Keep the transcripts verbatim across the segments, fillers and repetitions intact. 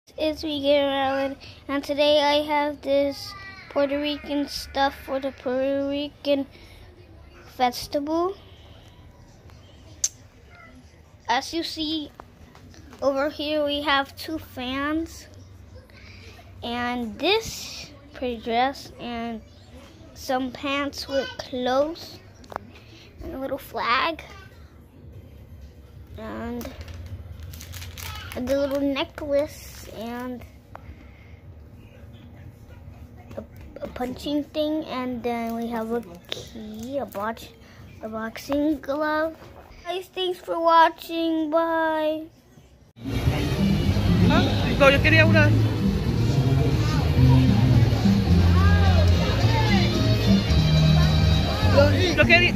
It's me, Alan, and today I have this Puerto Rican stuff for the Puerto Rican festival. As you see over here, we have two fans, and this pretty dress, and some pants with clothes, and a little flag, and the little necklace, and a, a punching thing, and then we have a key, a box, a boxing glove. Guys, thanks for watching. Bye. Ah, no, yo quería una. Yo, yo quería.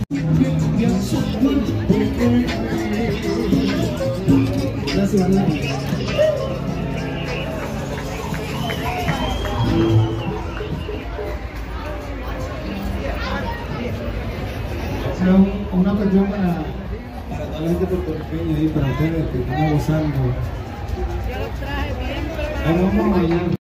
Una cuestión para, para toda la gente puertorriqueña y para ustedes que están gozando. Yo lo traje bien, pero vamos a bailar.